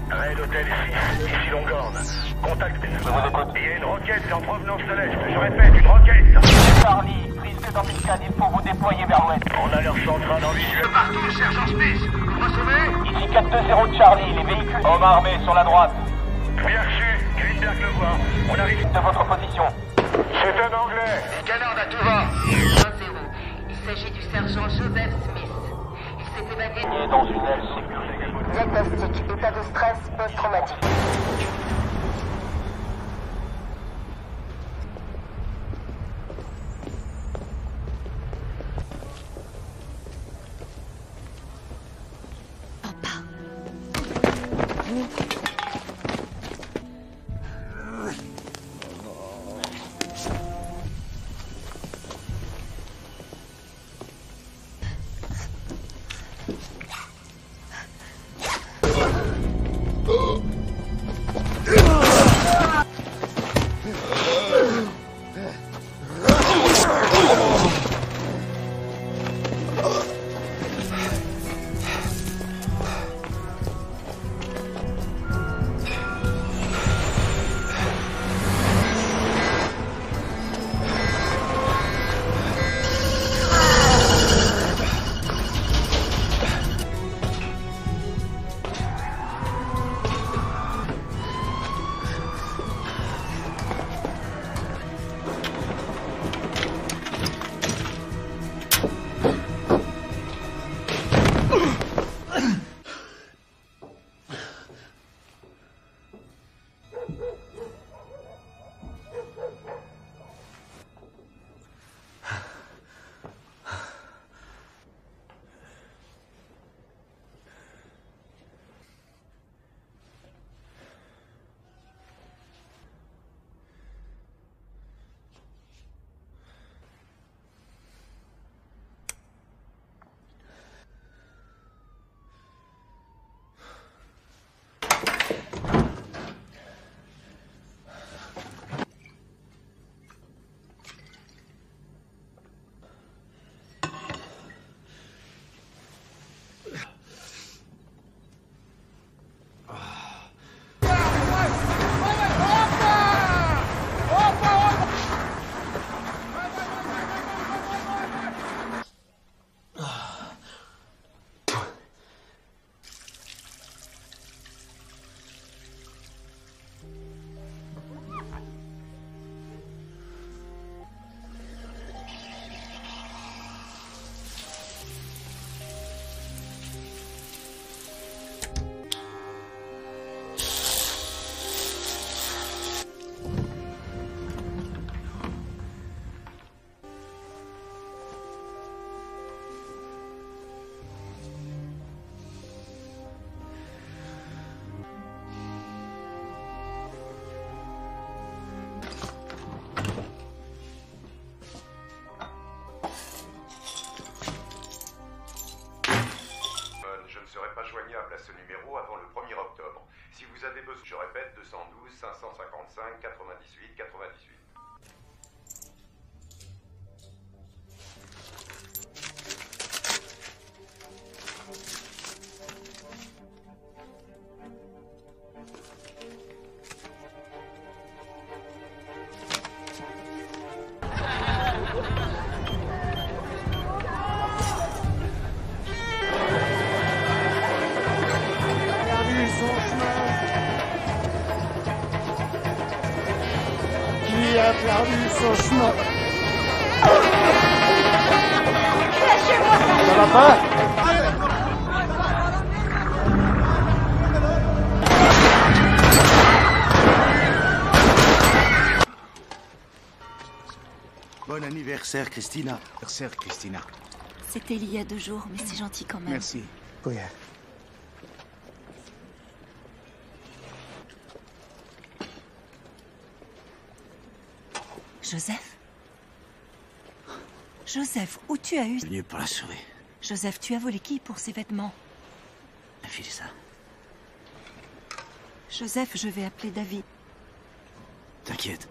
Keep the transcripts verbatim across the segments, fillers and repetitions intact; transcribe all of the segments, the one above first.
Raid Hôtel six, ici Longhorn. Contact. Je vous écoute. Il y a une roquette en provenance de l'Est. Je répète, une roquette. Charlie, prise de d'embuscade, il faut vous déployer vers l'ouest. On a leur centrale en visuel. Partout, sergent Smith. Vous recevez? Ici quatre deux zéro Charlie, les véhicules. Hommes armés sur la droite. Bien reçu. Greenberg le voit. On arrive. De votre position. C'est un Anglais. Canard à tout va. un zéro. Il s'agit du sergent Joseph Smith. Il s'est évadé. Il est dans une aile sécurisée. Diagnostic. État de stress post-traumatique. Joignable à ce numéro avant le premier octobre. Si vous avez besoin, je répète, deux cent douze cinq cent cinquante-cinq quatre-vingt-dix-huit quatre-vingt-dix-huit. Qui a perdu son chemin? Lâchez-moi! Ça va pas? Bon anniversaire, Christina. Anniversaire, Christina. C'était il y a deux jours, mais c'est gentil quand même. Merci. Oui. Joseph? Joseph, où tu as eu... Venu pour la sauver. Joseph, tu as volé qui pour ces vêtements? Filez ça. Joseph, je vais appeler David. T'inquiète.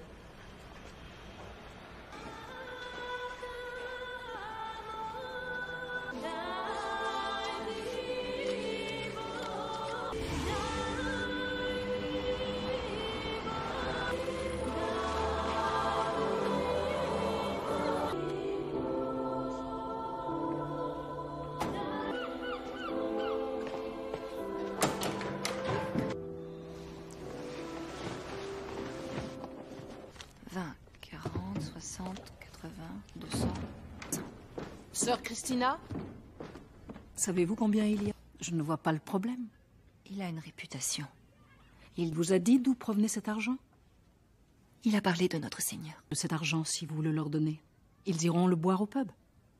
Sœur Christina? Savez-vous combien il y a? Je ne vois pas le problème. Il a une réputation. Il vous a dit d'où provenait cet argent? Il a parlé de notre Seigneur. De cet argent, si vous le leur donnez, ils iront le boire au pub.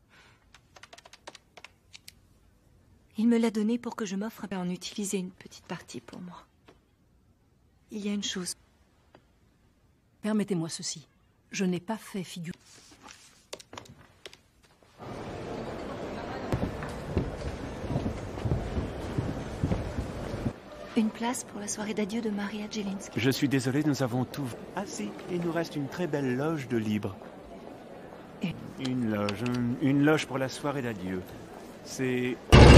Il me l'a donné pour que je m'offre à en utiliser une petite partie pour moi. Il y a une chose. Permettez-moi ceci. Je n'ai pas fait figure... Une place pour la soirée d'adieu de Maria Jelinski. Je suis désolé, nous avons tout... Ah si, il nous reste une très belle loge de libre. Et... Une loge, une, une loge pour la soirée d'adieu. C'est...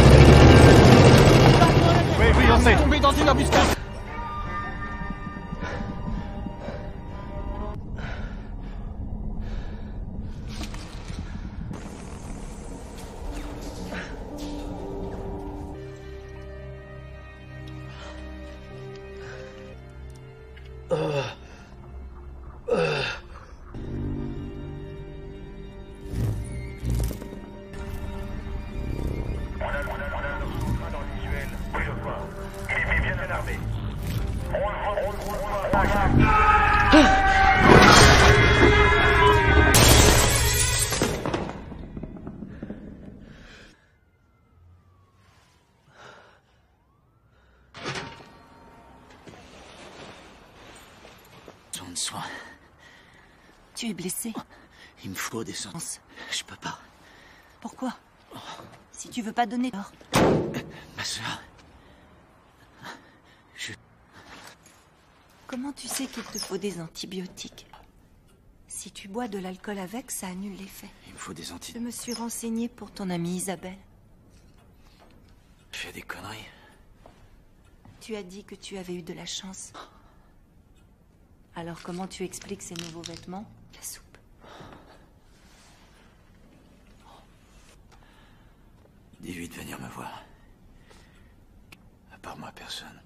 Oui, oui, on sait. Tombé dans une embuscade. De soin. Tu es blessé? Il me faut des sens. Je peux pas. Pourquoi? Si tu veux pas donner... Alors... Ma soeur. Je... Comment tu sais qu'il te faut des antibiotiques? Si tu bois de l'alcool avec, ça annule l'effet. Il me faut des antibiotiques. Je me suis renseignée pour ton amie Isabelle. Je fais des conneries. Tu as dit que tu avais eu de la chance. Alors comment tu expliques ces nouveaux vêtements? La soupe. Dis-lui de venir me voir. À part moi, personne.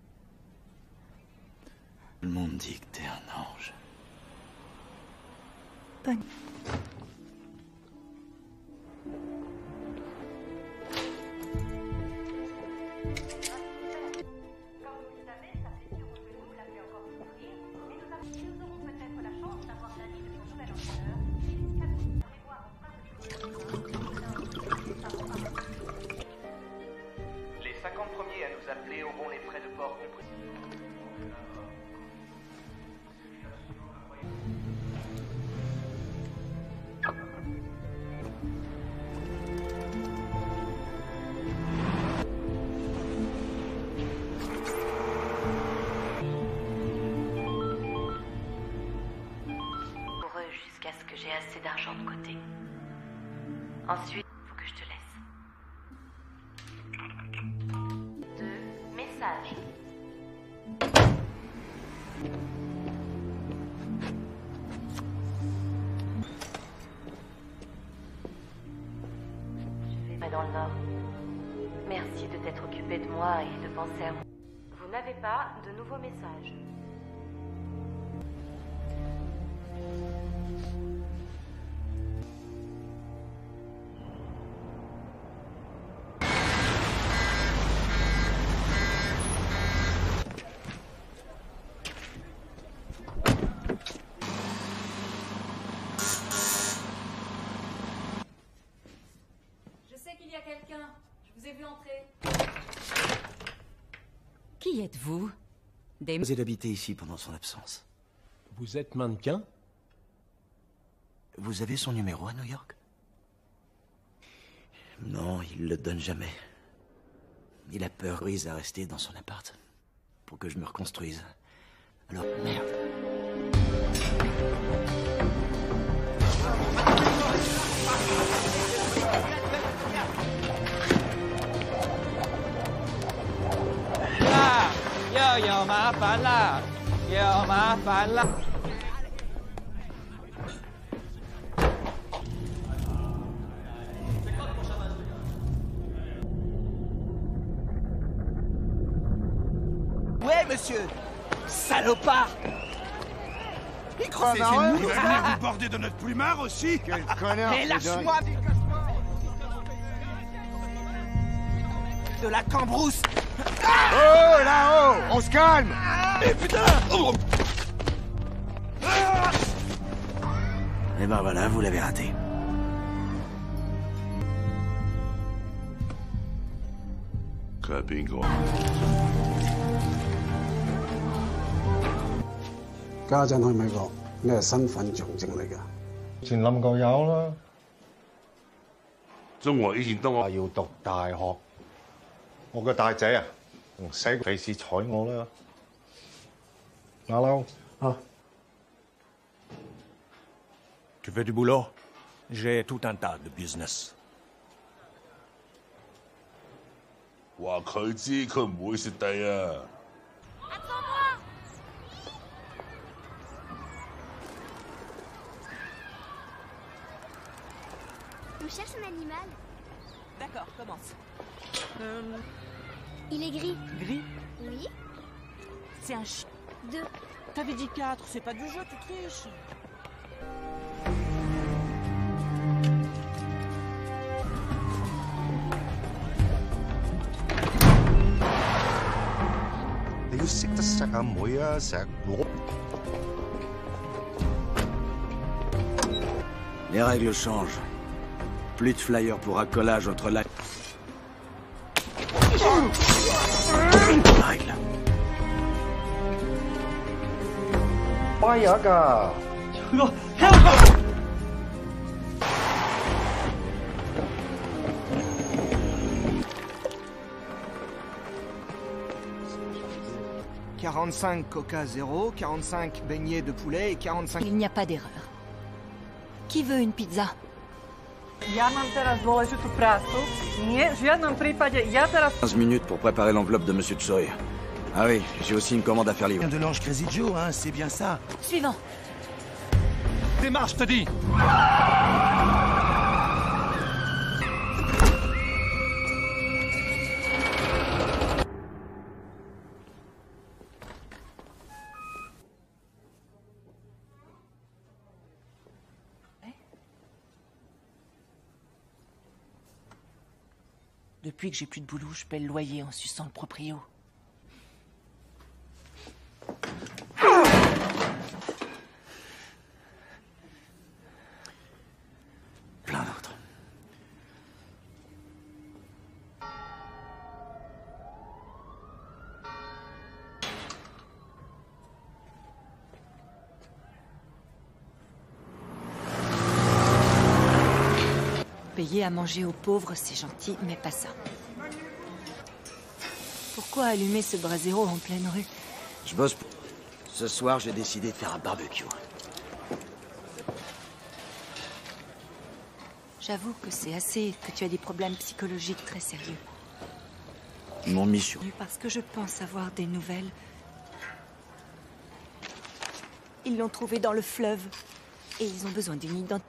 Tout le monde dit que t'es un ange. Bonne. Appelés auront les frais de port compris. Pour eux jusqu'à ce que j'ai assez d'argent de côté. Ensuite, faut que je te laisse. Message. Je vais pas dans le nord. Merci de t'être occupé de moi et de penser à moi. Vous n'avez pas de nouveaux messages. Quelqu'un, je vous ai vu entrer. Qui êtes-vous? Des... Vous êtes habité ici pendant son absence. Vous êtes mannequin? Vous avez son numéro à New York? Non, il le donne jamais. Il a peur Ruiz à rester dans son appart. Pour que je me reconstruise. Alors, merde. Yo yo 麻烦啦，又麻烦啦。 Ouais, monsieur. Salopard. Il croit que c'est Vous nous. allez venir vous border de notre plumard aussi? Quel connard! Mais lâche-moi. de la cambrousse. Oh, là-haut! On se calme! Eh putain! Et ben voilà, vous l'avez raté. Bingo. 家陣去美國，你係身份象徵嚟㗎。 前冧夠有啦。 中國以前都話要讀大學，我個大仔啊，唔使費事睬我啦。馬騮啊 Tu veux du boulot? J'ai tout un tas de business. 話佢知佢唔會蝕底啊！ On cherche un animal. D'accord, commence. Euh... Il est gris. Gris? Oui. C'est un chien. Deux. T'avais dit quatre, c'est pas du jeu, tu triches. Les règles changent. Plus de flyers pour accolage entre la... Règle. Why yaga? quarante-cinq Coca zéro, quarante-cinq beignets de poulet et quarante-cinq... Il n'y a pas d'erreur. Qui veut une pizza? Ja mám teraz dôležitú prácu. Nie, v žiadnom prípade. Ja teraz... quinze minutes pour préparer l'enveloppe de Monsieur Choi. Ah oui, j'ai aussi une commande à faire livrer. De l'ange Crazy Joe, hein, c'est bien ça. Suivant. Démarche, je te dis. Depuis que j'ai plus de boulot, je paie le loyer en suçant le proprio. Plein d'autres. Payer à manger aux pauvres, c'est gentil, mais pas ça. Pourquoi allumer ce brasero en pleine rue? Je bosse pour... Ce soir, j'ai décidé de faire un barbecue. J'avoue que c'est assez que tu as des problèmes psychologiques très sérieux. Mon mission. Parce que je pense avoir des nouvelles. Ils l'ont trouvé dans le fleuve. Et ils ont besoin d'une identité.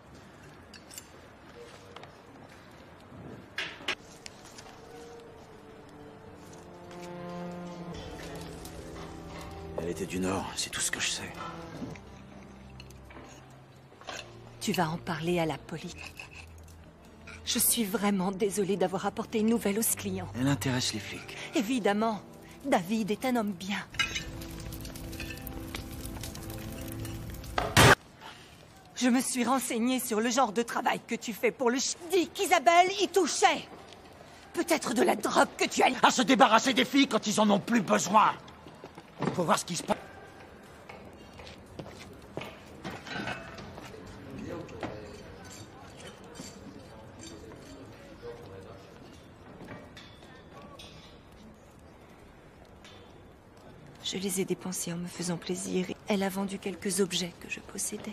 Elle était du Nord, c'est tout ce que je sais. Tu vas en parler à la police. Je suis vraiment désolée d'avoir apporté une nouvelle aux clients. Elle intéresse les flics. Évidemment. David est un homme bien. Je me suis renseignée sur le genre de travail que tu fais pour le ch... Dis qu'Isabelle y touchait. Peut-être de la drogue que tu as... À se débarrasser des filles quand ils en ont plus besoin. Faut voir ce qui se passe. Je les ai dépensés en me faisant plaisir. Elle a vendu quelques objets que je possédais.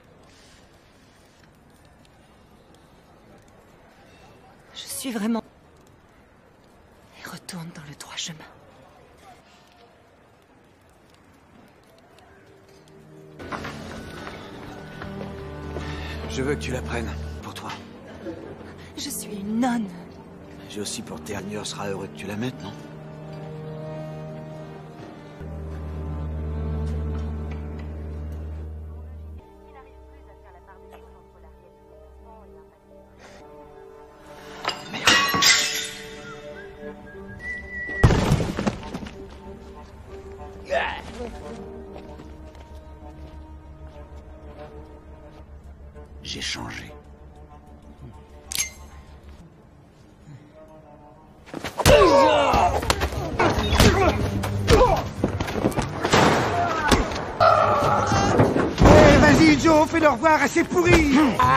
Je suis vraiment... Et retourne dans le droit chemin. Je veux que tu la prennes, pour toi. Je suis une nonne. J'ai aussi pour Ternier sera heureux que tu la mettes, non? J'ai changé. Eh, vas-y, Joe, fais-leur voir, assez pourri.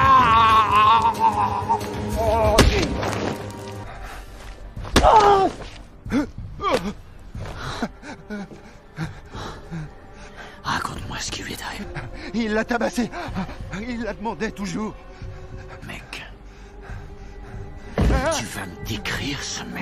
Raconte-moi ce qui lui est arrivé. Il l'a tabassé. Il la demandait toujours. Mec. Tu vas me décrire ce mec.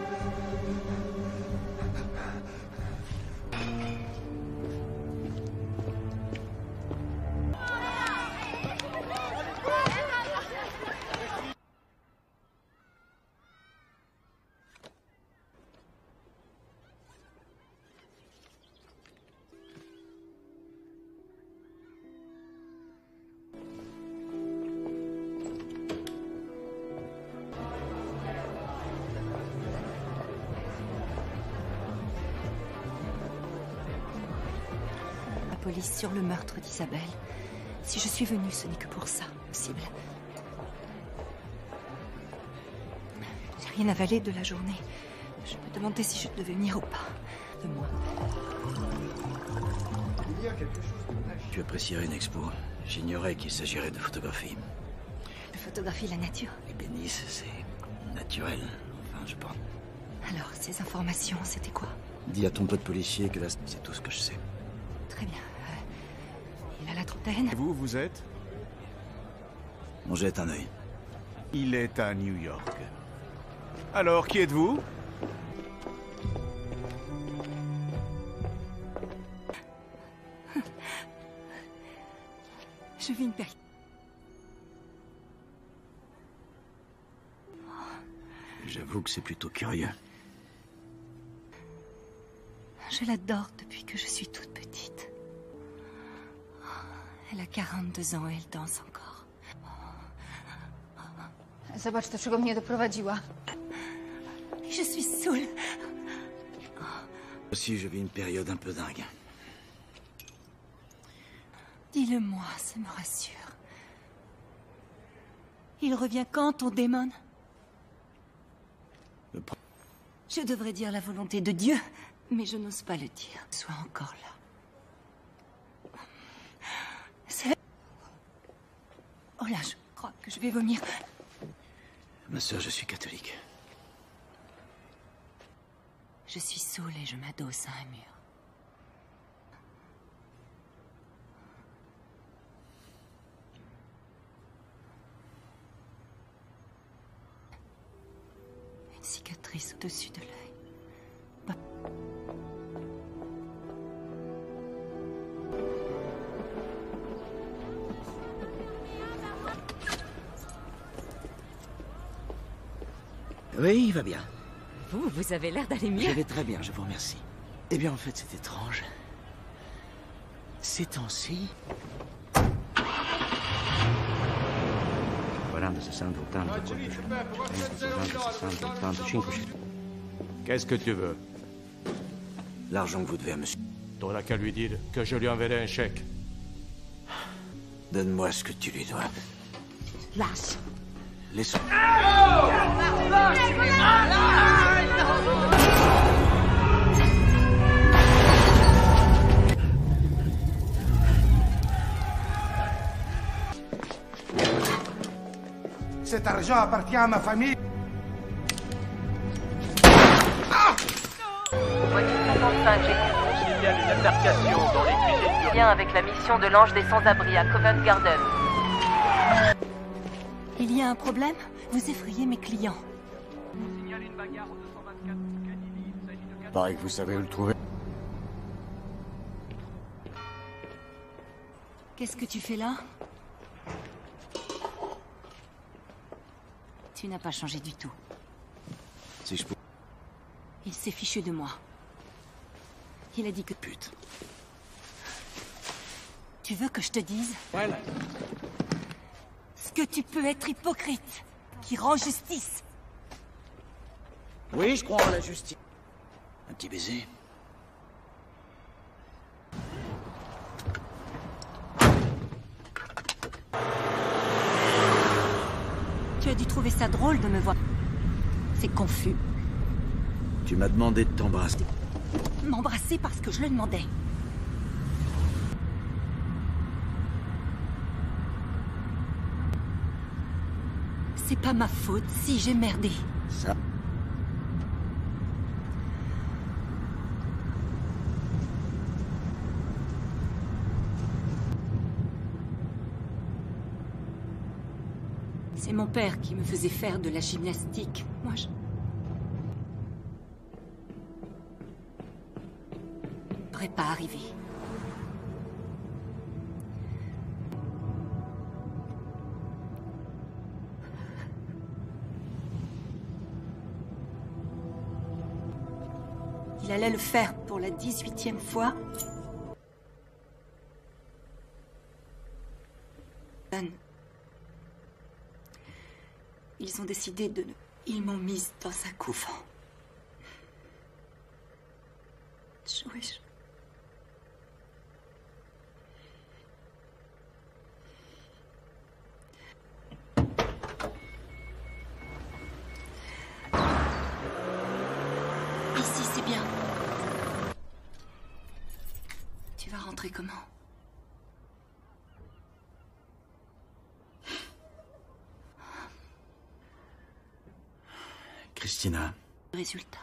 Police sur le meurtre d'Isabelle. Si je suis venue, ce n'est que pour ça, possible. J'ai rien avalé de la journée. Je me demandais si je devais venir ou pas. De moi. Il y a quelque chose de... Tu apprécierais une expo. J'ignorais qu'il s'agirait de photographie. De photographie la nature. Les bénisses, c'est naturel. Enfin, je pense. Alors, ces informations, c'était quoi? Dis à ton pote policier que là, c'est tout ce que je sais. Très bien. Euh, il a la trentaine. Et vous, vous êtes? On jette un œil. Il est à New York. Alors, qui êtes-vous? Je vis une période. J'avoue que c'est plutôt curieux. Je l'adore depuis que je suis toute petite. Elle a quarante-deux ans et elle danse encore. Zobacz, do czego mnie doprowadziła. Je suis saoule. Aussi, je vis une période un peu dingue. Dis-le-moi, ça me rassure. Il revient quand, ton démon? Le pro- Je devrais dire la volonté de Dieu, mais je n'ose pas le dire. Sois encore là. C'est... Oh là, je crois que je vais vomir. Ma sœur, je suis catholique. Je suis saoule et je m'adosse à un mur. Une cicatrice au-dessus de l'œil. Bah. Oui, il va bien. Vous, vous avez l'air d'aller mieux. Je vais très bien, je vous remercie. Eh bien, en fait, c'est étrange. Ces temps-ci... Qu'est-ce que tu veux? L'argent que vous devez à monsieur. T'auras qu'à lui dire que je lui enverrai un chèque. Donne-moi ce que tu lui dois. Lâche. Laisse-moi. Cet argent appartient à ma famille. Voiture cinquante-cinq, j'ai signale une altercation dans les cuisines du... lien avec la mission de l'Ange des Sans-Abri à Covent Garden. Il y a un problème? Vous effrayez mes clients. On signale une bagarre au deux cent vingt-quatre Piccadilly. Il s'agit de... Pareil que vous savez où le trouver. Qu'est-ce que tu fais là? Tu n'as pas changé du tout. Si je peux... Il s'est fichu de moi. Il a dit que... Pute. Tu veux que je te dise? Voilà. Ce que tu peux être hypocrite, qui rend justice. Oui, je crois en la justice. Un petit baiser. dû trouver ça drôle de me voir. C'est confus. Tu m'as demandé de t'embrasser. M'embrasser parce que je le demandais. C'est pas ma faute si j'ai merdé. Ça. C'est mon père qui me faisait faire de la gymnastique. Moi, je... je devrais pas arriver. Il allait le faire pour la dix-huitième fois. Ils ont décidé de... Ils m'ont mise dans un couvent. Joël. Ici, c'est bien. Tu vas rentrer comment? Christina. Résultat.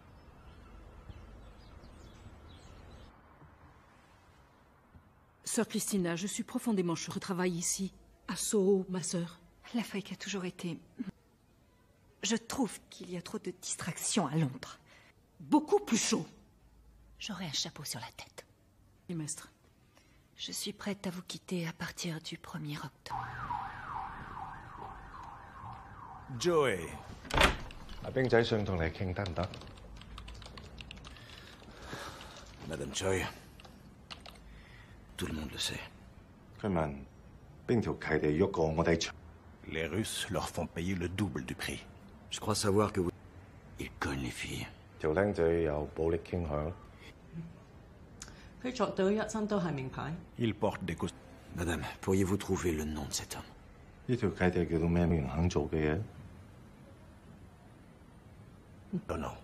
Sœur Christina, je suis profondément choquée. Je travaille ici, à Soho, ma sœur. L'Afrique a toujours été... Je trouve qu'il y a trop de distractions à Londres. Beaucoup plus chaud. J'aurai un chapeau sur la tête. Trimestre. Je suis prête à vous quitter à partir du premier octobre. Joey. 阿兵仔想同你傾得唔得 Madame Choi, tout le monde le sait. 佢問邊條契地喐過我哋場 Les Russes leur font payer le double du prix. Je crois savoir que vous... Ils cognent les filles. 條僆仔有暴力傾向。 佢着到一身都係名牌。 Ils portent des costumes. Madame, pourriez-vous trouver le nom de cet homme? 呢條契地叫做咩名肯做嘅嘢 Non, non.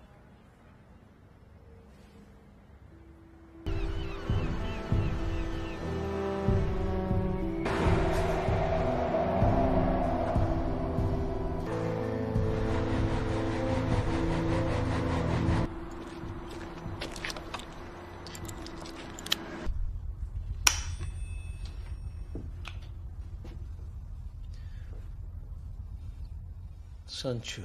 Sancho.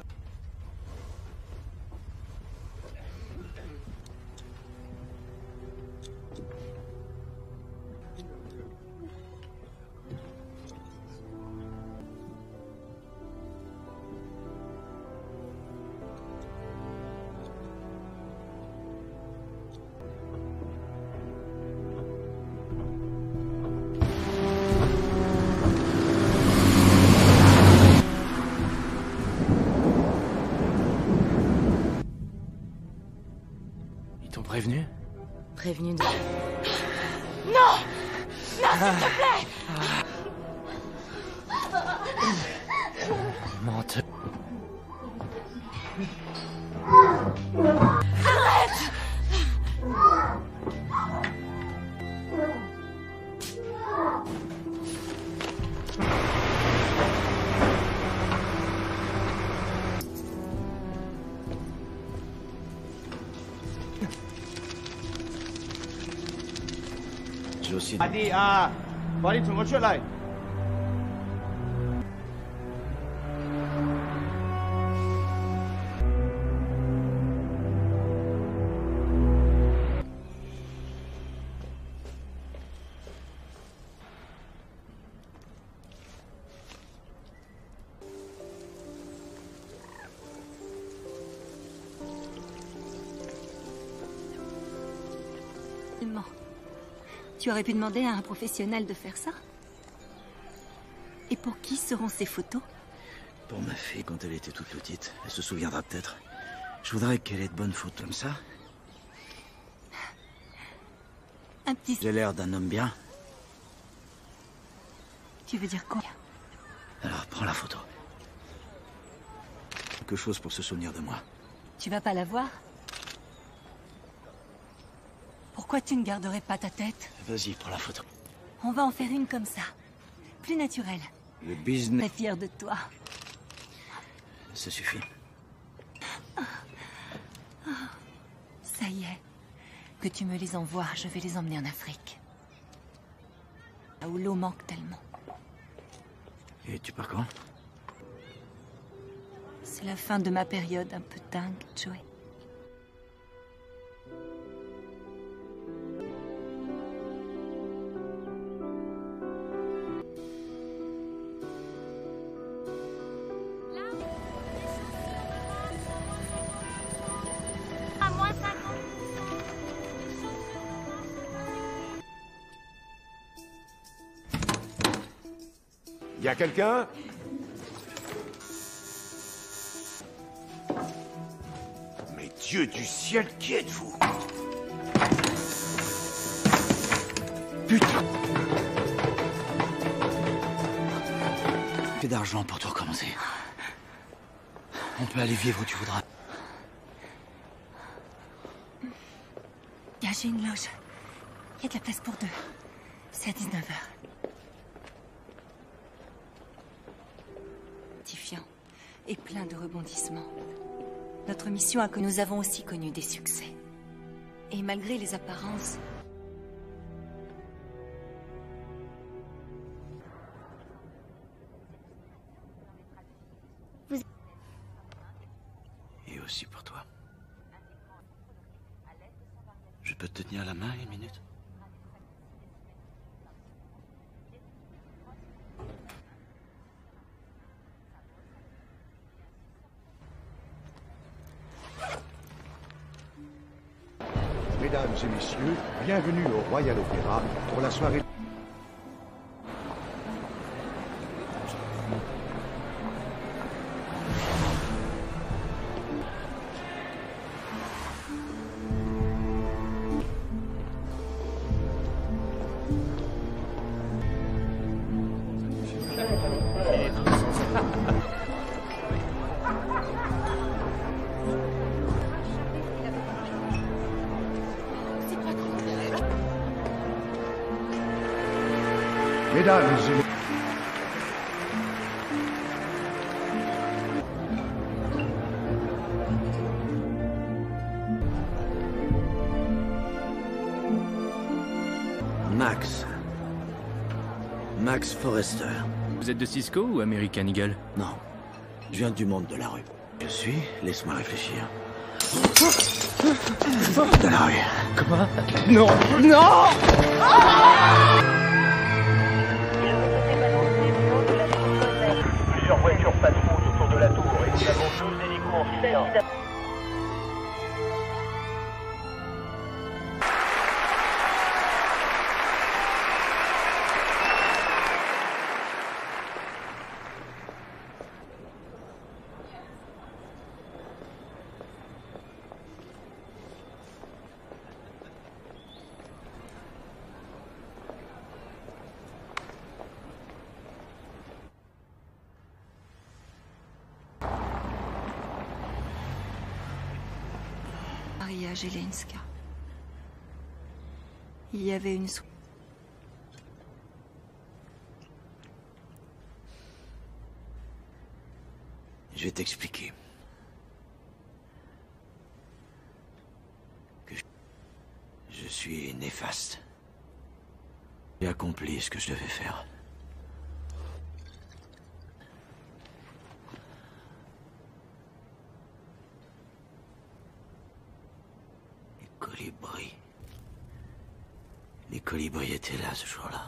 Prévenu? Prévenu de... Non! Non, s'il te plaît! Mente. Arrête! 快啲啊！快啲同我出嚟！ Tu aurais pu demander à un professionnel de faire ça? Et pour qui seront ces photos? Pour ma fille, quand elle était toute petite. Elle se souviendra peut-être. Je voudrais qu'elle ait de bonnes photos comme ça. Un petit... J'ai l'air d'un homme bien. Tu veux dire quoi? Alors, prends la photo. quelque chose pour se souvenir de moi. Tu vas pas la voir? Pourquoi tu ne garderais pas ta tête? Vas-y, prends la photo. On va en faire une comme ça. Plus naturelle. Le business... Très fière de toi. Ça suffit. Ça y est. Que tu me les envoies, je vais les emmener en Afrique. Là où l'eau manque tellement. Et tu pars quand? C'est la fin de ma période un peu dingue, Joey. À moins cinquante. Y a quelqu'un? Mais Dieu du ciel, qui êtes-vous? Putain! Fais d'argent pour tout recommencer. On peut aller vivre où tu voudras. Gars, j'ai une loge. Il y a de la place pour deux. C'est à dix-neuf heures. Gratifiant et plein de rebondissements. Notre mission a que nous avons aussi connu des succès. Et malgré les apparences... Vous... Et aussi pour toi. Je peux te tenir la main une minute? Mesdames et messieurs, bienvenue au Royal Opéra pour la soirée... Mesdames et messieurs... Max. Max Forrester. Vous êtes de Cisco ou American Eagle? Non. Je viens du monde de la rue. Je suis... Laisse-moi réfléchir. De la rue. Quoi? Non. Non. Plusieurs voitures patrouillent autour de la tour et nous avons douze hélicos en file. Maria Jelenska. Il y avait une... sou- Je vais t'expliquer. Que je... je suis néfaste. J'ai accompli ce que je devais faire. Les colibris. Les colibris étaient là ce jour-là.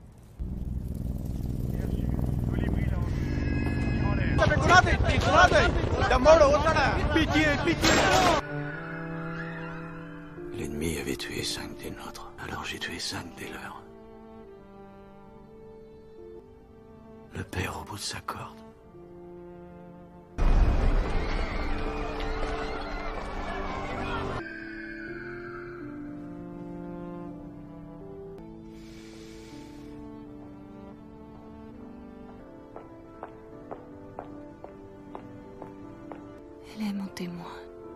L'ennemi avait tué cinq des nôtres, alors j'ai tué cinq des leurs. Le père au bout de sa corde. témoin.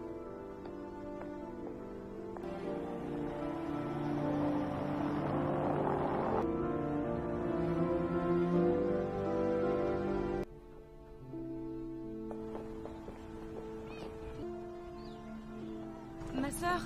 Ma sœur.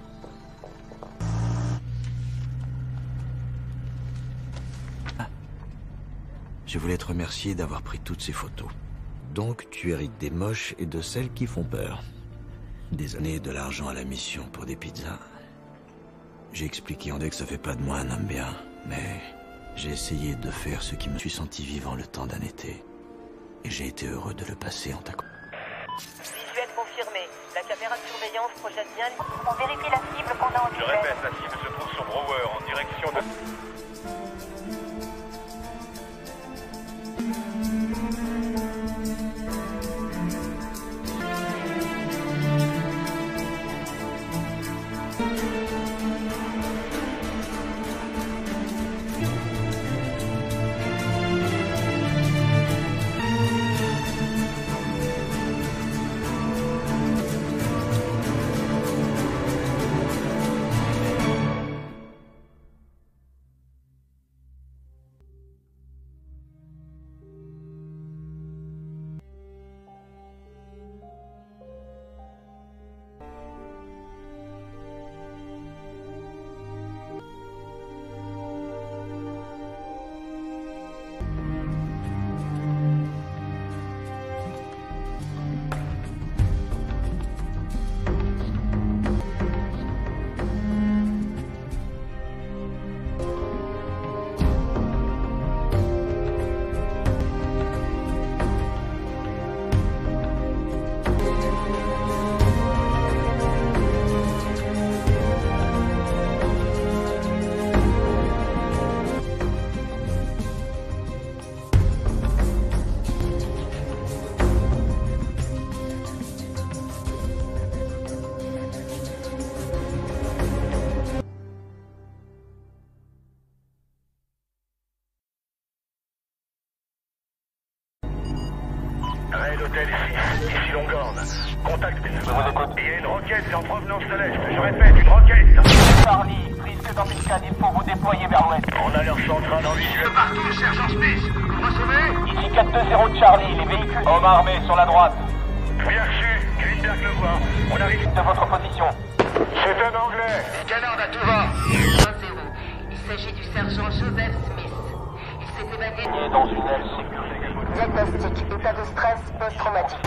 Je voulais te remercier d'avoir pris toutes ces photos. Donc, tu hérites des moches et de celles qui font peur. Des années, de l'argent à la mission pour des pizzas. J'ai expliqué en dès que ça fait pas de moi un homme bien, mais j'ai essayé de faire ce qui me suis senti vivant le temps d'un été. Et j'ai été heureux de le passer en ta compagnie. Visuel confirmé. La caméra de surveillance projette bien. On vérifie la cible qu'on a en Je visuel. répète, la cible se trouve sur Brower en direction de... Raid Hôtel ici, ici Longhorn. Contact des... Il y a une roquette en provenance de l'Est. Je répète, une roquette. Charlie, risque d'embuscade, il faut vous déployer vers l'ouest. On a leur centrale en visuel. Partout, sergent Smith. Vous recevez? Ici quatre deux zéro Charlie, les véhicules hommes armés sur la droite. Bien reçu, Greenberg le voit. On arrive de votre position. C'est un anglais. Les canards à tout va. un zéro. Il s'agit du sergent Joseph Smith. Il s'est évadé. Il est dans une aile sécurisée. Diagnostic, état de stress post-traumatique.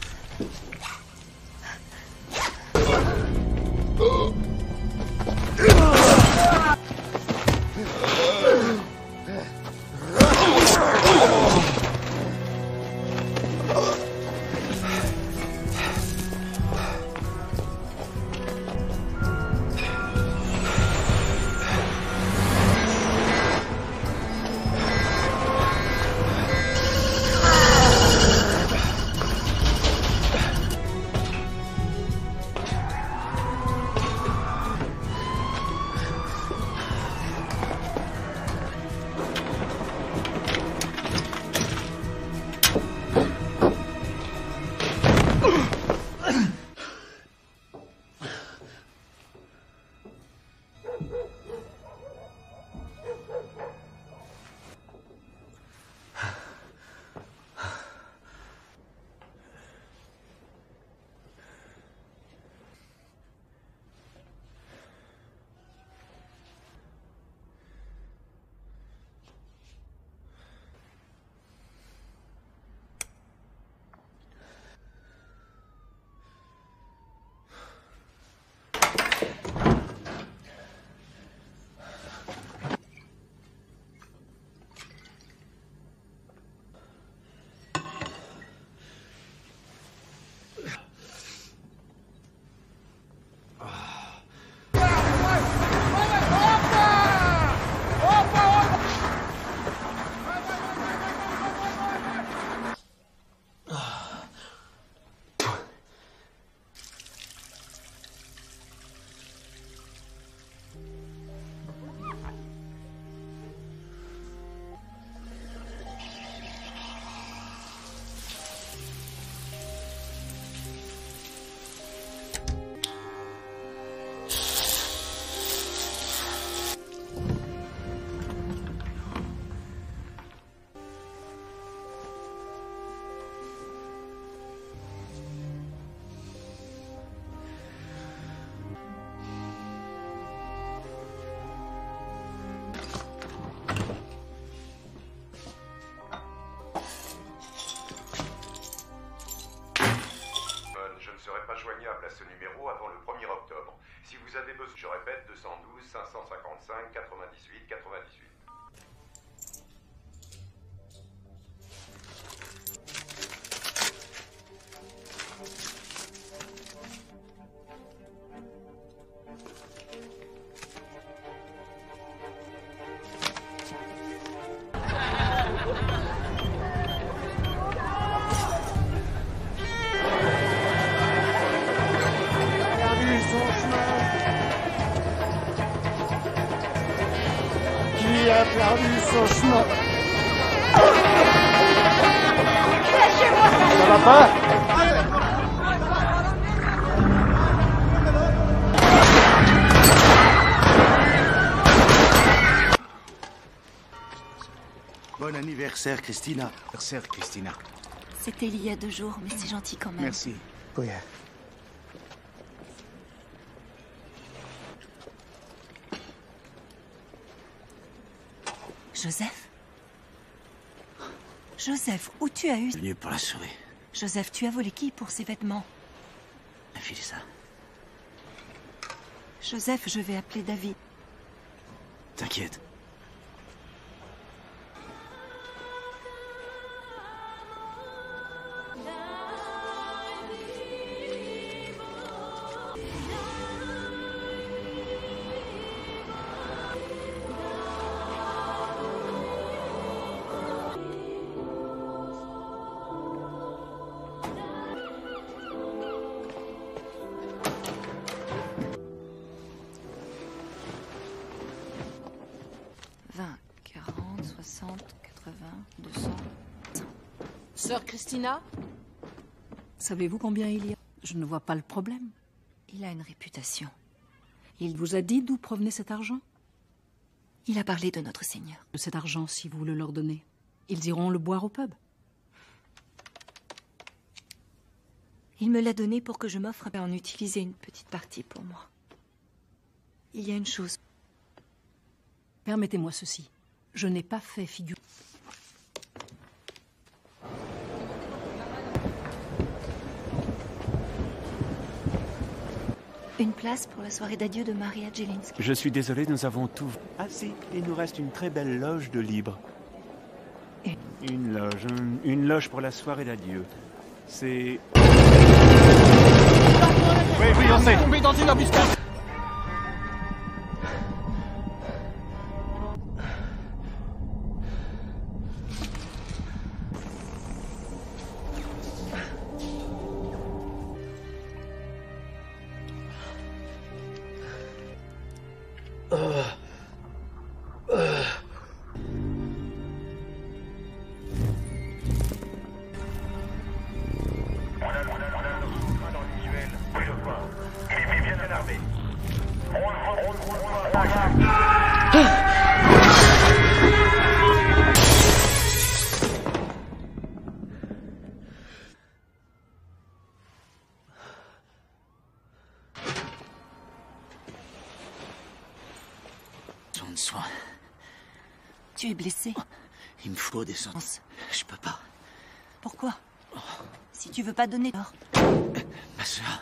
Oh! Si vous avez besoin, je répète, deux cent douze, cinq cent cinquante-cinq, quatre-vingt-dix-huit, quatre-vingt-dix-huit. Qui a perdu son chemin? Lâchez-moi ça! Ça va pas? Bon anniversaire, Christina. Anniversaire, Christina. C'était il y a deux jours, mais c'est gentil quand même. Merci. Oui. Joseph? Joseph, où tu as eu... Venu pour la souris. Joseph, tu as volé qui pour ces vêtements? Enfile ça. Joseph, je vais appeler David. T'inquiète. vingt, quarante, soixante, quatre-vingts, deux cents... Sœur Christina? Savez-vous combien il y a? Je ne vois pas le problème. Il a une réputation. Il vous a dit d'où provenait cet argent? Il a parlé de notre Seigneur. De cet argent, si vous le leur donnez, ils iront le boire au pub. Il me l'a donné pour que je m'offre à en utiliser une petite partie pour moi. Il y a une chose. Permettez-moi ceci. Je n'ai pas fait figure... Une place pour la soirée d'adieu de Maria Jelinski. Je suis désolé, nous avons tout... Ah si, il nous reste une très belle loge de libre. Et... Une loge, une, une loge pour la soirée d'adieu. C'est... Oui, oui, on est tombé dans une embuscade. Soin de soin. Tu es blessé? Il me faut des sens. Je peux pas. Pourquoi? Si tu veux pas donner l'or. Ma soeur.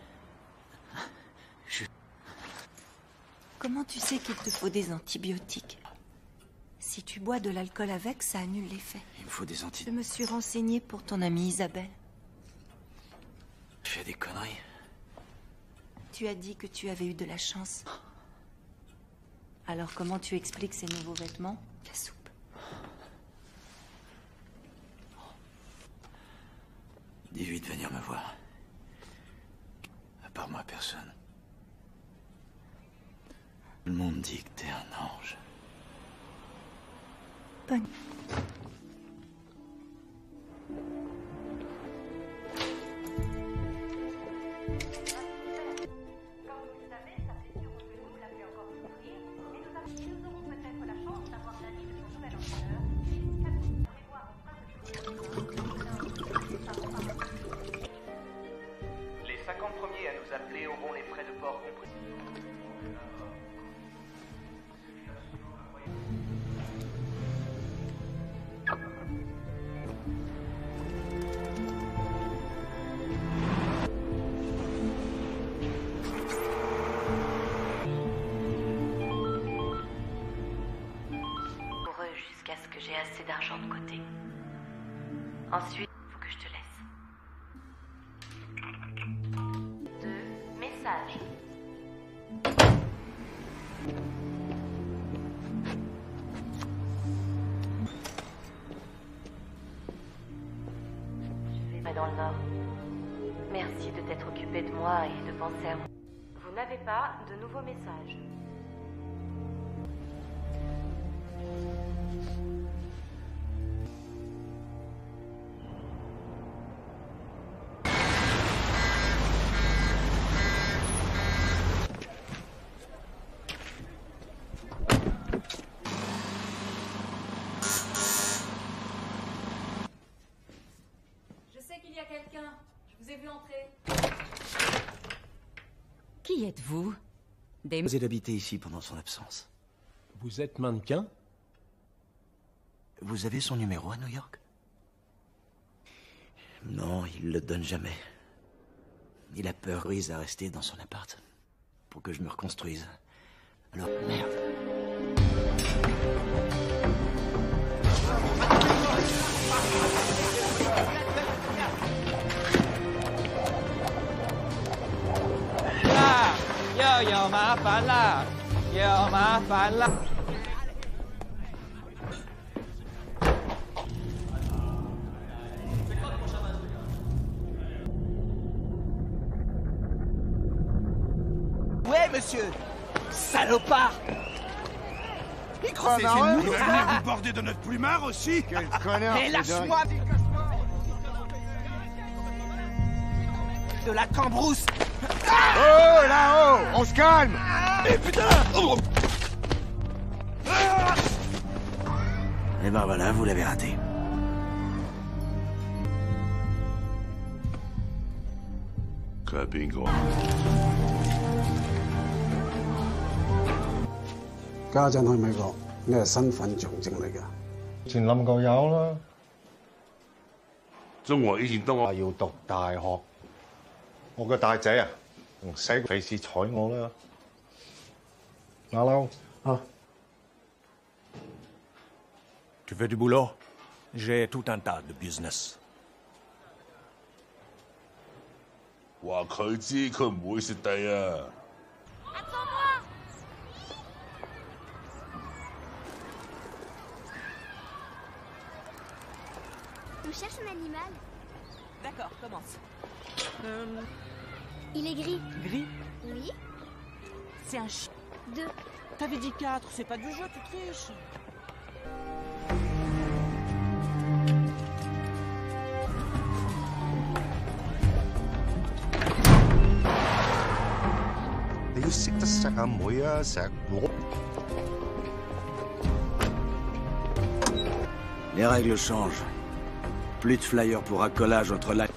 Je... Comment tu sais qu'il te faut des antibiotiques? Si tu bois de l'alcool avec, ça annule l'effet. Il me faut des anti... Je me suis renseignée pour ton amie Isabelle. Tu fais des conneries. Tu as dit que tu avais eu de la chance. Alors comment tu expliques ces nouveaux vêtements? La soupe. Dis-lui de venir me voir. À part moi, personne. Tout le monde dit que t'es un ange. Bonne. Les cinquante premiers à nous appeler auront les frais de port compris. ton côté. Ensuite, faut que je te laisse. Deux messages. Je vais pas dans le Nord. Merci de t'être occupé de moi et de penser à moi. Vous n'avez pas de nouveaux messages. Je sais qu'il y a quelqu'un. Je vous ai vu entrer. Qui êtes-vous? Des... Vous d'habiter ici pendant son absence. Vous êtes mannequin? Vous avez son numéro à New York? Non, il le donne jamais. Il a peur, Ruiz, à rester dans son appart. Pour que je me reconstruise. Alors, merde. Ah, yo yo 麻烦啦，又麻烦啦。 Ouais, monsieur. Salopard. Il croit C'est marrant. nous. Vous allez vous border de notre plumard aussi? Quel connard. Mais lâche-moi. De la cambrousse. Oh, là-haut. On se calme. Eh putain. Et ben voilà, vous l'avez raté. Bingo. 家陣去美國，你係身份象徵嚟㗎。 前冧過有啦。 中國以前當我要讀大學，我個大仔啊，唔使費事睬我啦。馬騮啊 Tu veux du boulot? J'ai tout un tas de business. 話佢知，佢唔會蝕底啊！ On cherche un animal. D'accord, commence. Euh... Il est gris. Gris? Oui. C'est un chien. Deux. T'avais dit quatre, c'est pas du jeu, tu triches. Les règles changent. Plus de flyers pour accolage entre la...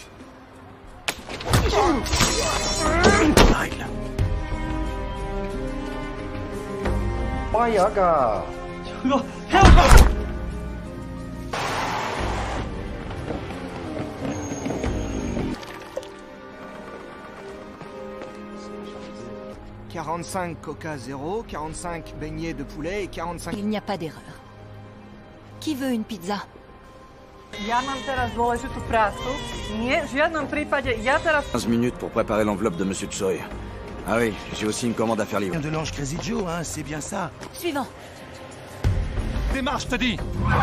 Règle. Bayaga. quarante-cinq Coca zéro, quarante-cinq beignets de poulet et quarante-cinq... Il n'y a pas d'erreur. Qui veut une pizza? Ja mam teraz dôležitú prácu. Nie, v žiadnom prípade. Ja teraz... quinze minutes pour préparer l'enveloppe de Monsieur Choi. Ah oui, j'ai aussi une commande à faire livrer. De l'ange Crazy Joe, hein, c'est bien ça. Suivant. Démarre, je te dis.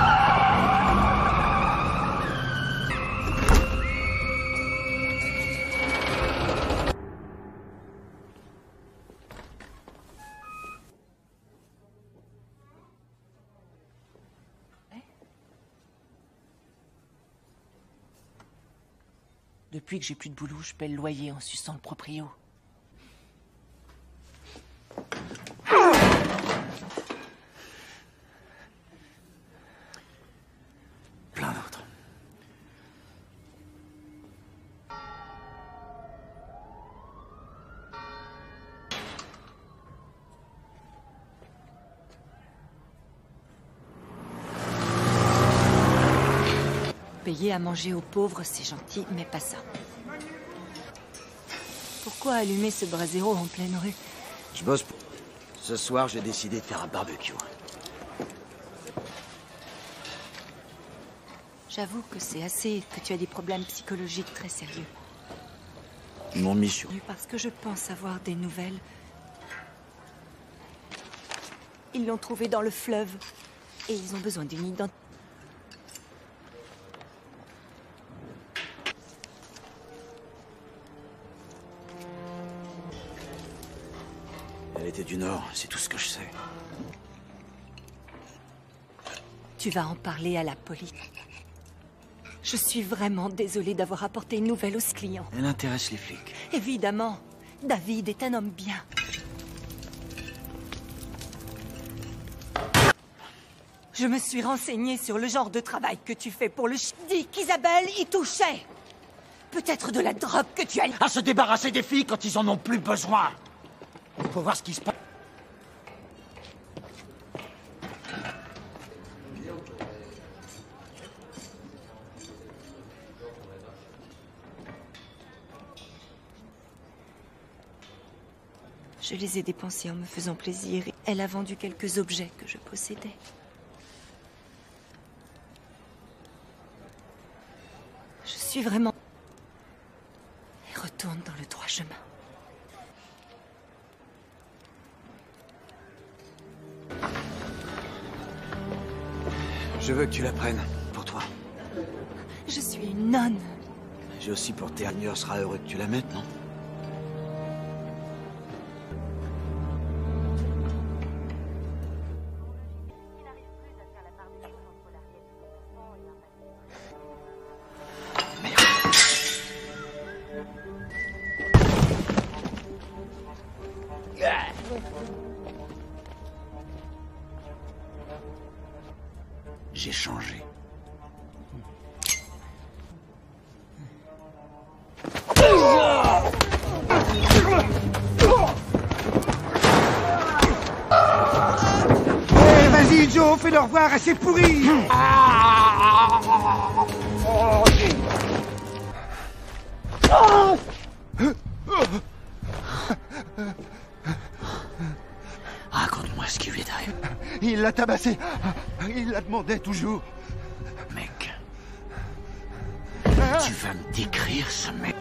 Depuis que j'ai plus de boulot, je paie le loyer en suçant le proprio. Plein d'autres. Payer à manger aux pauvres, c'est gentil, mais pas ça. Pourquoi allumer ce brasero en pleine rue? Je bosse pour... Ce soir, j'ai décidé de faire un barbecue. J'avoue que c'est assez, que tu as des problèmes psychologiques très sérieux. Mon mission. Parce que je pense avoir des nouvelles. Ils l'ont trouvé dans le fleuve. Et ils ont besoin d'une identité. Elle était du Nord, c'est tout ce que je sais. Tu vas en parler à la police. Je suis vraiment désolée d'avoir apporté une nouvelle aux clients. Elle intéresse les flics. Évidemment, David est un homme bien. Je me suis renseignée sur le genre de travail que tu fais pour le ch... Dis qu'Isabelle y touchait. Peut-être de la drogue que tu as... À se débarrasser des filles quand ils en ont plus besoin. Faut voir ce qui se passe. Je les ai dépensés en me faisant plaisir. Elle a vendu quelques objets que je possédais. Je suis vraiment... Et retourne dans le droit chemin. Je veux que tu la prennes, pour toi. Je suis une nonne. J'ai aussi pour tes Seigneur sera heureux que tu la mettes, non? J'ai changé. Eh, vas-y, Joe, fais-leur voir, c'est pourri. Raconte-moi ce qui lui est arrivé. Il l'a tabassé. Il la demandait toujours. Mec. Tu vas me décrire ce mec.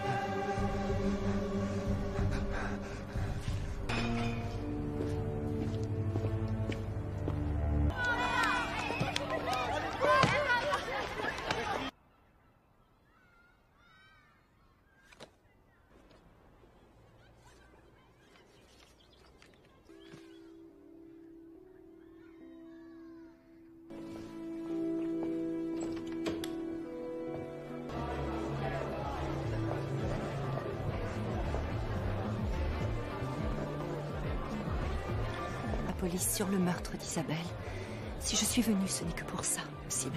Police sur le meurtre d'Isabelle. Si je suis venue, ce n'est que pour ça, possible.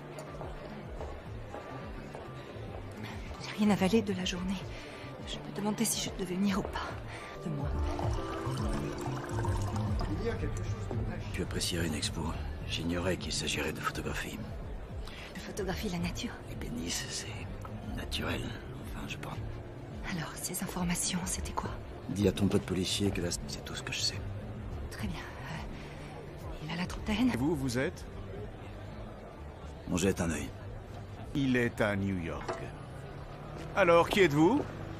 J'ai rien avalé de la journée. Je me demandais si je devais venir ou pas. De moi. Il y a quelque chose de... Tu apprécierais une expo. J'ignorais qu'il s'agirait de photographie. De photographie la nature. Les pénis, c'est naturel. Enfin, je pense. Alors, ces informations, c'était quoi? Dis à ton pote policier que là, c'est tout ce que je sais. Très bien. Il a la trentaine. Et vous, vous êtes? On jette un œil. Il est à New York. Alors, qui êtes-vous?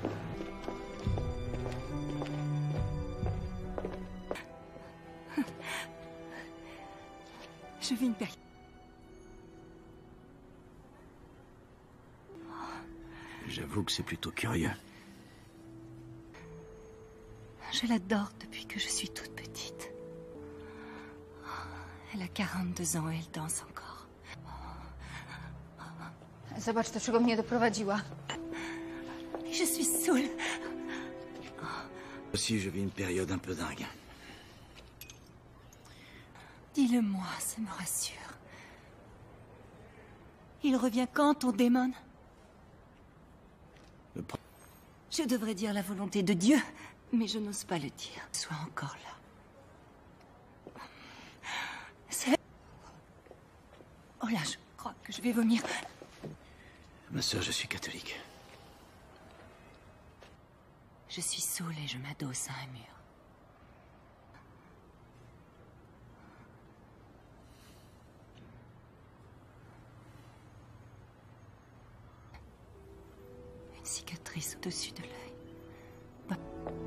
Je vis une période. J'avoue que c'est plutôt curieux. Je l'adore depuis que je suis toute petite. Elle a quarante-deux ans et elle danse encore. Zobacz, do czego mnie doprowadziła. Je suis saoule. Aussi, je vis une période un peu dingue. Dis-le-moi, ça me rassure. Il revient quand, ton démon? Le pro... Je devrais dire la volonté de Dieu, mais je n'ose pas le dire. Sois encore là. C'est... Oh là, je crois que je vais vomir. Ma sœur, je suis catholique. Je suis saoule et je m'adosse à un mur. Cicatrice au-dessus de l'œil. Bah.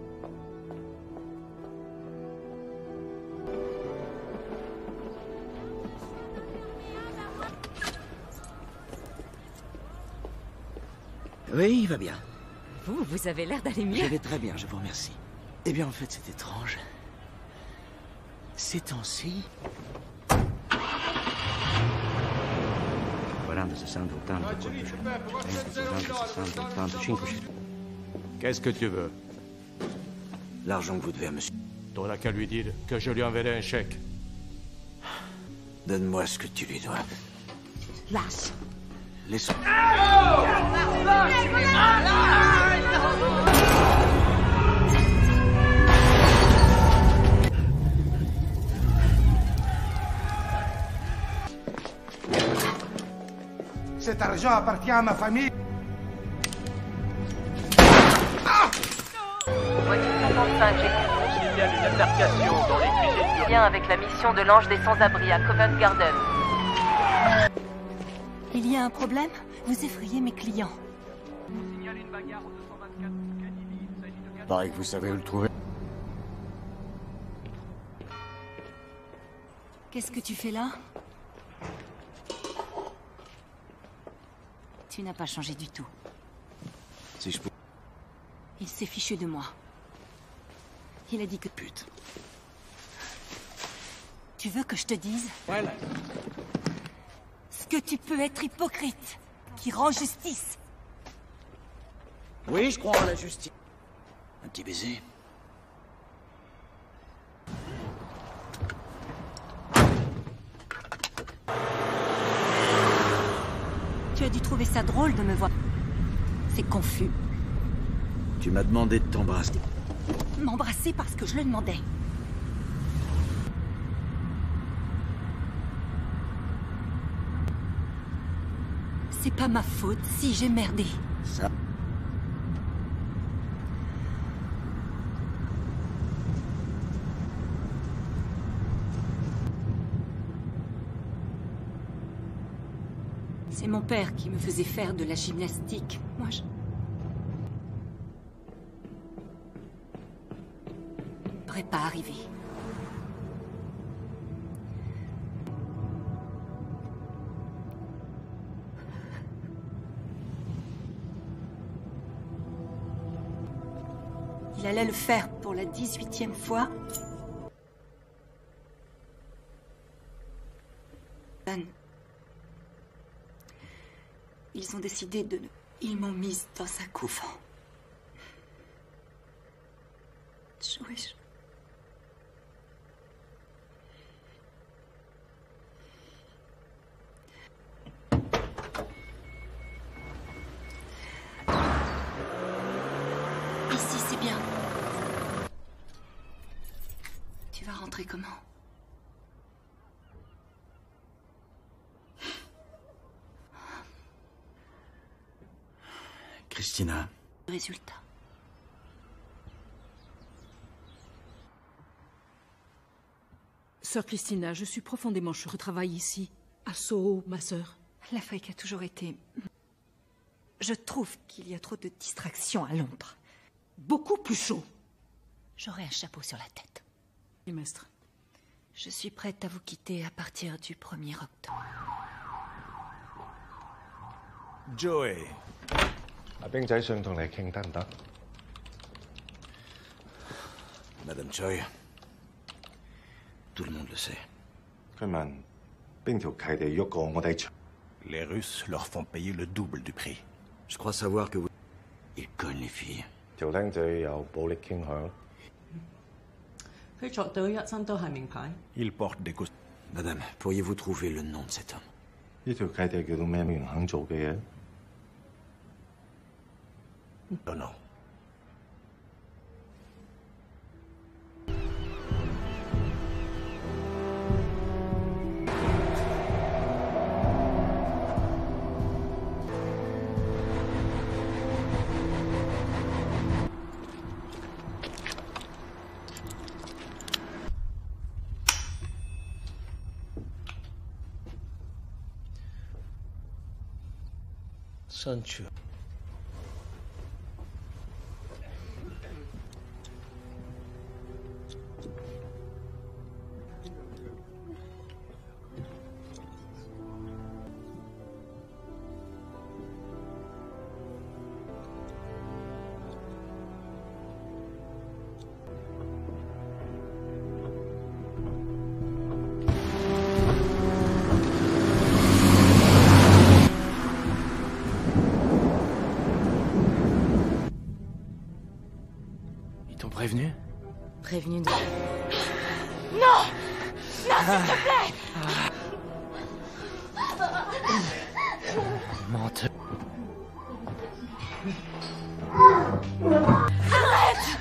Oui, il va bien. Vous, vous avez l'air d'aller mieux. Je vais très bien, je vous remercie. Eh bien, en fait, c'est étrange. Ces temps-ci... Qu'est-ce que tu veux? L'argent que vous devez à monsieur. T'auras qu'à lui dire que je lui enverrai un chèque. Donne-moi ce que tu lui dois. Lâche. Laisse... Cet argent appartient à ma famille. Voiture cinquante-cinq, j'ai signale une altercation dans les cuisines du... lien avec la mission de l'Ange des Sans-Abri à Covent Garden. Il y a un problème? Vous effrayez mes clients. Pareil que vous savez où le trouver. Qu'est-ce que tu fais là? Tu n'as pas changé du tout. Si je peux... Il s'est fichu de moi. Il a dit que... Pute. Tu veux que je te dise? Voilà. Ce que tu peux être hypocrite, qui rend justice. Oui, je crois en la justice. Un petit baiser. Tu as dû trouver ça drôle de me voir. C'est confus. Tu m'as demandé de t'embrasser. M'embrasser parce que je le demandais. C'est pas ma faute si j'ai merdé. Ça... C'est mon père qui me faisait faire de la gymnastique. Moi, je... ne pourrais pas arriver. Il allait le faire pour la dix-huitième fois. Ils ont décidé de... Ils m'ont mise dans un couvent. Joël. Ici, c'est bien. Tu vas rentrer comment? Christina. Résultat. Sœur Christina, je suis profondément... Je retravaille ici, à Soho, ma sœur. L'Afrique a toujours été... Je trouve qu'il y a trop de distractions à Londres. Beaucoup plus chaud. J'aurai un chapeau sur la tête. Trimestre. Je suis prête à vous quitter à partir du premier octobre. Joey. 阿兵仔想同你傾得唔得 Madame Choi, tout le monde le sait. 佢問邊條契地喐過我哋場 Les Russes leur font payer le double du prix. Je crois savoir que vous... Ils cognent les filles. 條僆仔有暴力傾向。 佢着到一身都係名牌。 Ils portent des costumes. Madame, pourriez-vous trouver le nom de cet homme? 呢條契地叫到咩人肯做嘅嘢？ Non, non. Sancho. prévenu? Prévenu de... Non! Non, s'il te plaît! Menteur. Arrête!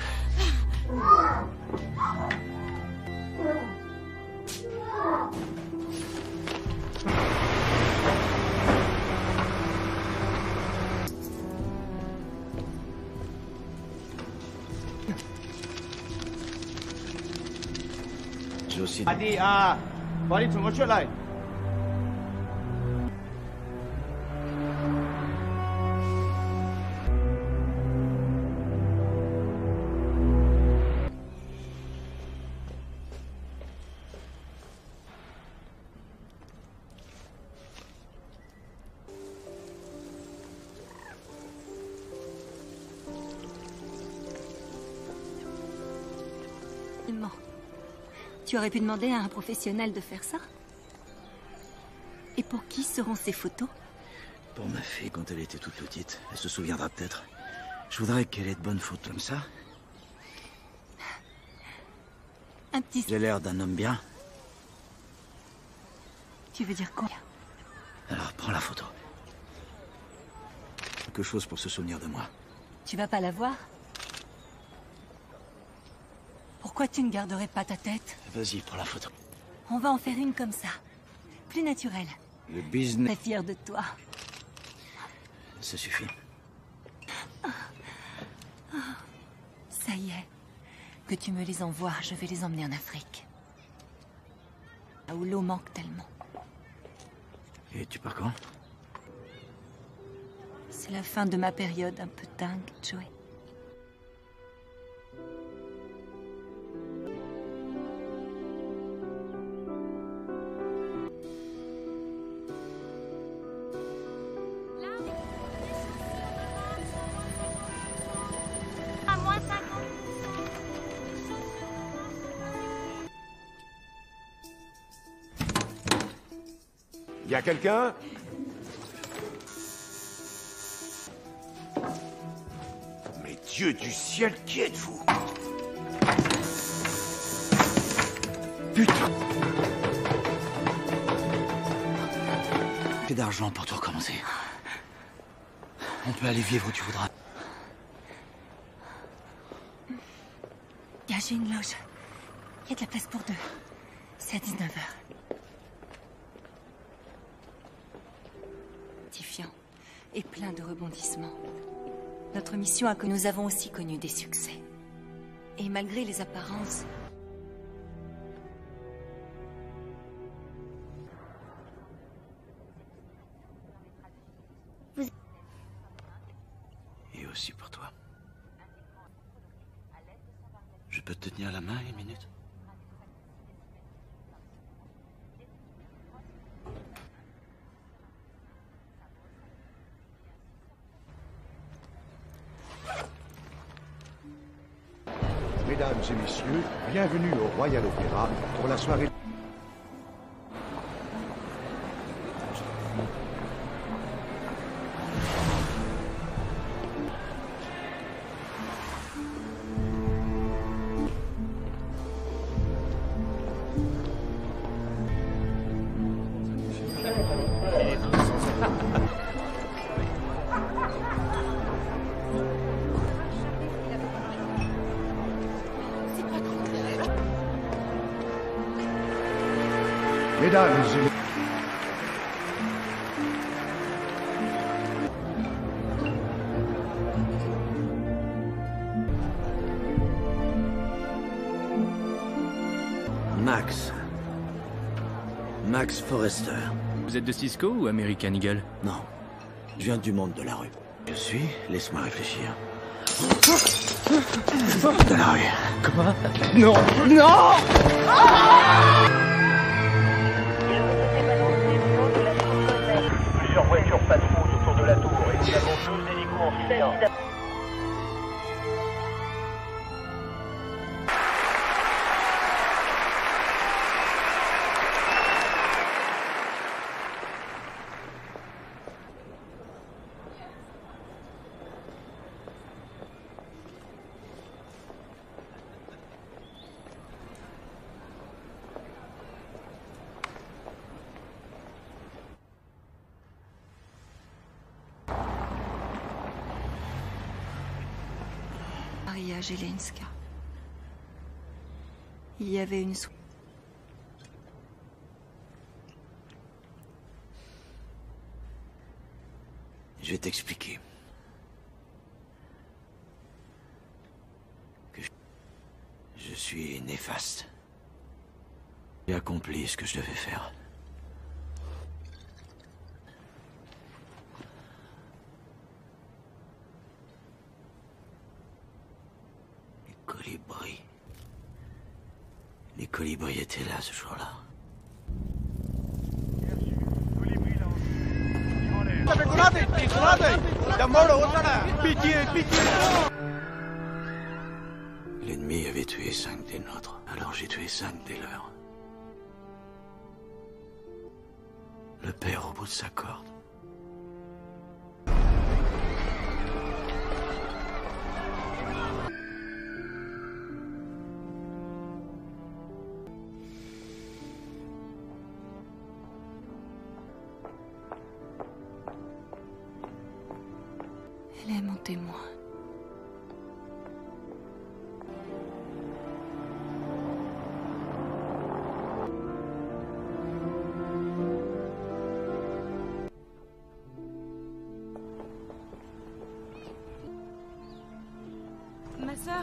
J'ai aussi... 快啲啊！快啲同我出嚟！ Tu aurais pu demander à un professionnel de faire ça? Et pour qui seront ces photos? Pour ma fille, quand elle était toute petite. Elle se souviendra peut-être. Je voudrais qu'elle ait de bonnes photos comme ça. Un petit... J'ai l'air d'un homme bien. Tu veux dire quoi? Alors, prends la photo. Quelque chose pour se souvenir de moi. Tu vas pas la voir? Pourquoi tu ne garderais pas ta tête? Vas-y, prends la photo. On va en faire une comme ça. Plus naturelle. Le business... Très fière de toi. Ça suffit. Ça y est. Que tu me les envoies, je vais les emmener en Afrique. Là où l'eau manque tellement. Et tu pars quand? C'est la fin de ma période un peu dingue, Joey. Y a quelqu'un? Mais Dieu du ciel, qui êtes-vous? Putain! J'ai d'argent pour tout recommencer. On peut aller vivre où tu voudras. Gagez une loge. Il y a de la place pour deux. C'est à dix-neuf heures. Et plein de rebondissements. Notre mission a que nous avons aussi connu des succès. Et malgré les apparences... Vous... Et aussi pour toi. Je peux te tenir la main une minute? Mesdames et messieurs, bienvenue au Royal Opéra pour la soirée... Mesdames et messieurs... Max. Max Forrester. Vous êtes de Cisco ou American Eagle? Non. Je viens du monde de la rue. Je suis... Laisse-moi réfléchir. De la rue. Quoi? Non. Non! Plusieurs voitures patrouillent autour de la tour et nous avons deux hélicos en soutien. Maria Jelenska. Il y avait une soirée. Je vais t'expliquer. Que je... je suis néfaste. J'ai accompli ce que je devais faire. Les colibris. Les colibris étaient là ce jour-là. L'ennemi avait tué cinq des nôtres, alors j'ai tué cinq des leurs. Le père au bout de sa corde. Elle est mon témoin. Ma sœur.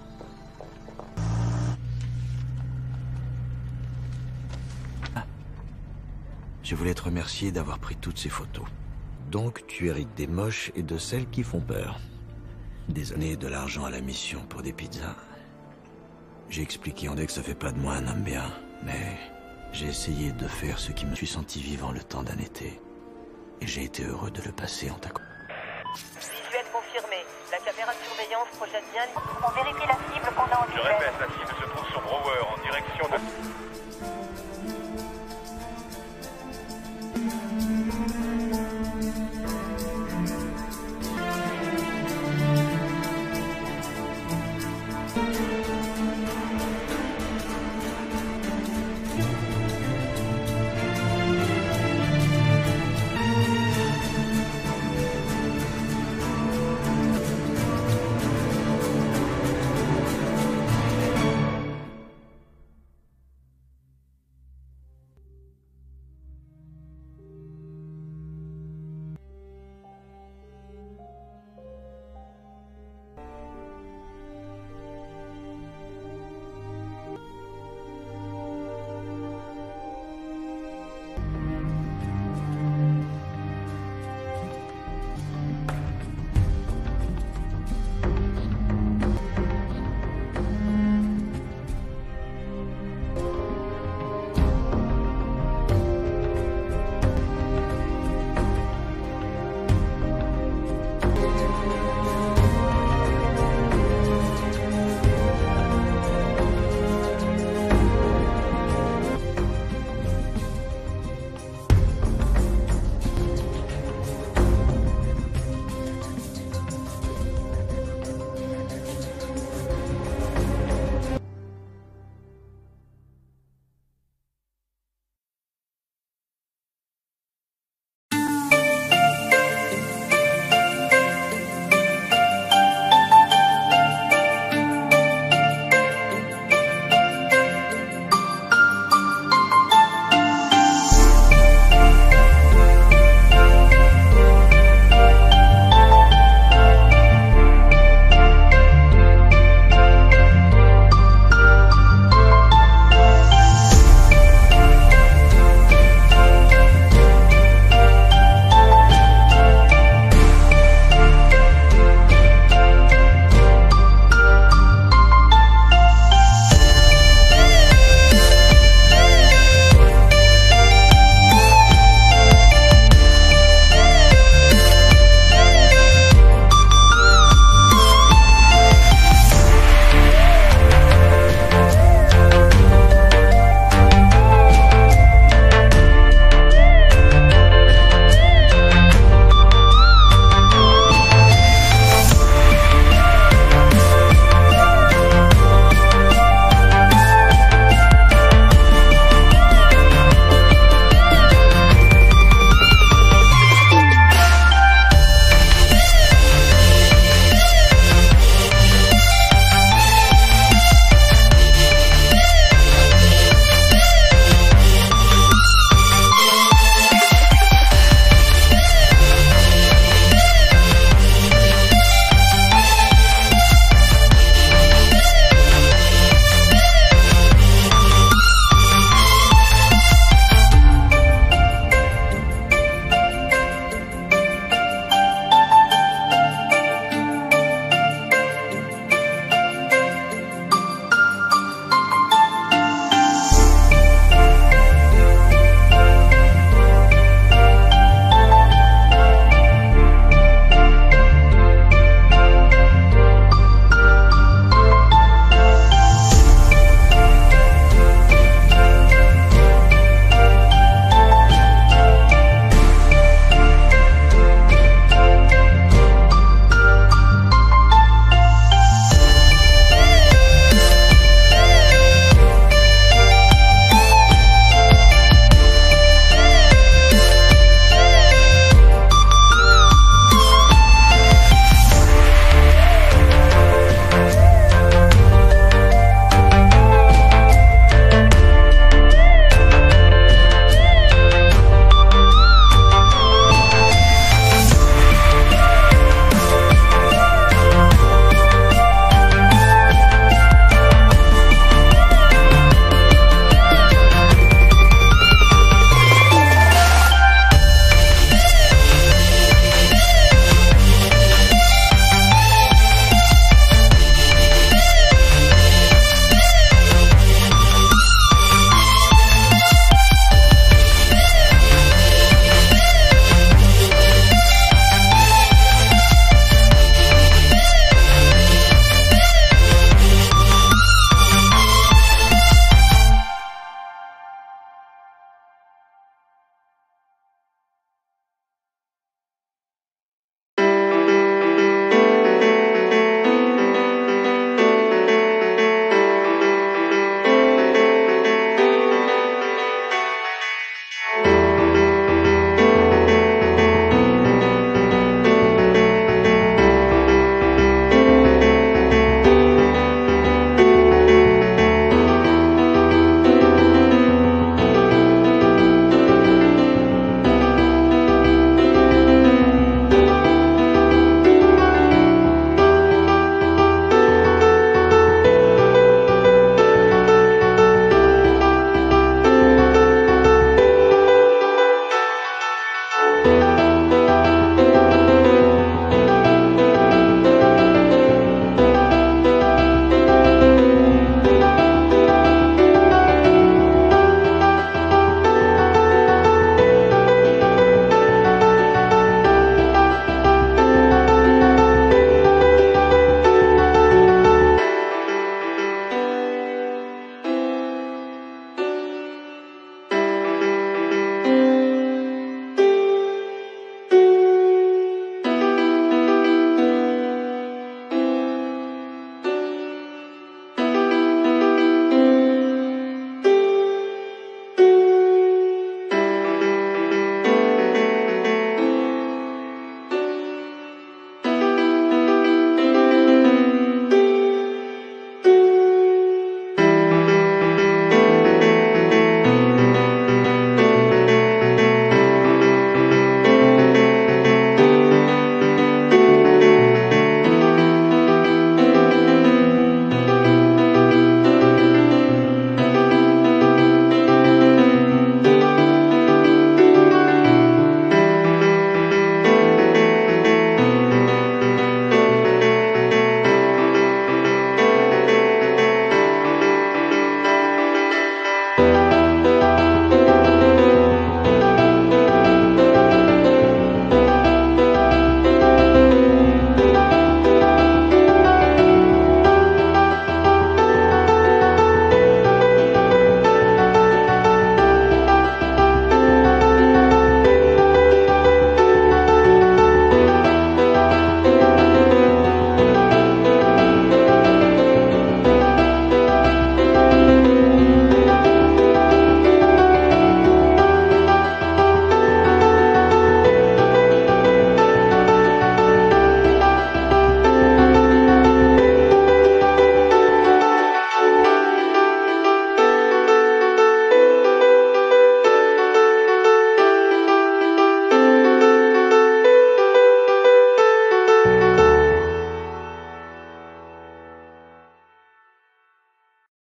Je voulais te remercier d'avoir pris toutes ces photos. Donc, tu hérites des moches et de celles qui font peur. Des années et de l'argent à la mission pour des pizzas. J'ai expliqué en dès que ça fait pas de moi un homme bien, mais j'ai essayé de faire ce qui me suis senti vivant le temps d'un été. Et j'ai été heureux de le passer en ta compagnie. Visuel confirmé. La caméra de surveillance projette bien. On vérifie la cible qu'on a en Je visuel. répète, la cible se trouve sur Brower, en direction de...